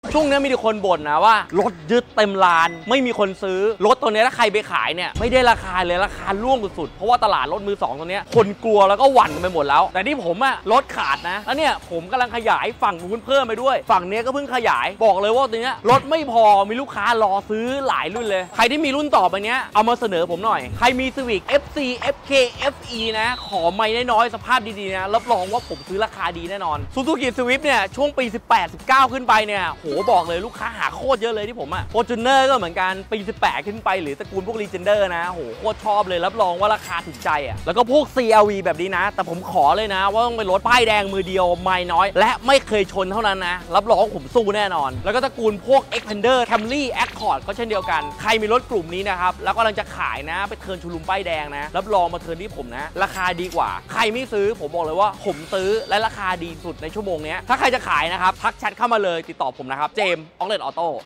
ช่วงนี้มีคนบ่นนะว่ารถยึดเต็มลานไม่มีคนซื้อรถตัวนี้ถ้าใครไปขายเนี่ยไม่ได้ราคาเลยราคาร่วงสุดๆเพราะว่าตลาดรถมือสองตัวนี้คนกลัวแล้วก็หวั่นกันไปหมดแล้วแต่ที่ผมอะรถขาดนะแล้วเนี่ยผมกำลังขยายฝั่งนู้นเพิ่มไปด้วยฝั่งนี้ก็เพิ่งขยายบอกเลยว่าตัวนี้รถไม่พอมีลูกค้ารอซื้อหลายรุ่นเลยใครที่มีรุ่นต่อไปเนี้ยเอามาเสนอผมหน่อยใครมี Civic FC FK FE นะขอไม่น้อยๆสภาพดีๆนะรับรองว่าผมซื้อราคาดีแน่นอน Suzuki Swift เนี่ยช่วงปี18-19ขึ้นไปเนี่ยโหบอกเลยลูกค้าหาโคตรเยอะเลยที่ผมอะ Fortuner ก็เหมือนกันปี18ขึ้นไปหรือตระกูลพวก Legender นะโหโคตรชอบเลยรับรองว่าราคาถูกใจอะแล้วก็พวก CRV แบบนี้นะแต่ผมขอเลยนะว่าต้องเป็นรถป้ายแดงมือเดียวไม่น้อยและไม่เคยชนเท่านั้นนะรับรองผมสู้แน่นอนแล้วก็ตระกูลพวก Xpander Camry Accord ก็เช่นเดียวกันใครมีรถกลุ่มนี้นะครับแล้วก็กำลังจะขายนะไปเทิร์นชูรูมป้ายแดงนะรับรองมาเทิร์นที่ผมนะราคาดีกว่าใครไม่ซื้อผมบอกเลยว่าผมซื้อและราคาดีสุดในชั่วโมงนี้ถ้าใครจะขายนะครับทักแชทเข้ามาเลยติดต่อผมนะครับเจมส์ออกเลตออโต้